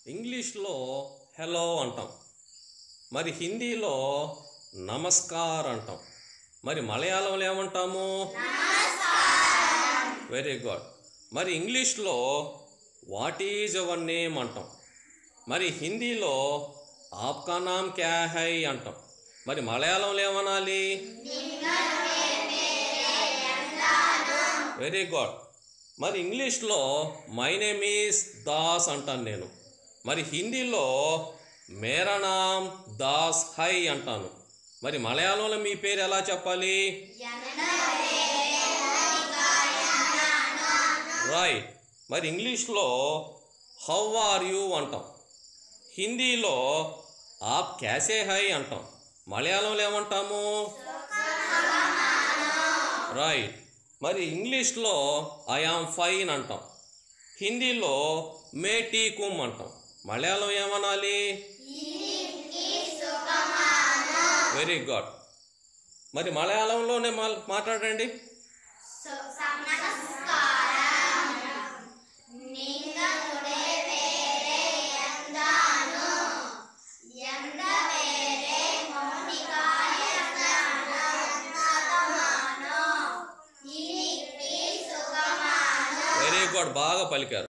ఇంగ్లీష్లో హలో అంటాం, మరి హిందీలో నమస్కార్ అంటాం, మరి మలయాళంలో ఏమంటాము? Very good. మరి ఇంగ్లీష్లో వాట్ ఈజ్ యువర్ నేమ్ అంటాం, మరి హిందీలో ఆప్కా నామ్ క్యా హై అంటాం, మరి మలయాళంలో ఏమనాలి? Very good. మరి ఇంగ్లీష్లో మై నేమ్ ఈజ్ దాస్ అంటాను నేను, మరి హిందీలో మేరా నామ్ దాస్ హై అంటాను, మరి మలయాళంలో మీ పేరు ఎలా చెప్పాలి? రైట్. మరి ఇంగ్లీష్లో హౌ ఆర్ యూ అంటాం, హిందీలో ఆప్ క్యాసే హై అంటాం, మలయాళంలో ఏమంటాము? రైట్. మరి ఇంగ్లీష్లో ఐ ఆమ్ ఫైన్ అంటాం, హిందీలో మే టీకుమ్ అంటాం, మలయాళం ఏమనాలి? Very good. మరి మలయాళంలోనే మాట్లాడండి. వెరీ గుడ్, బాగా పలికారు.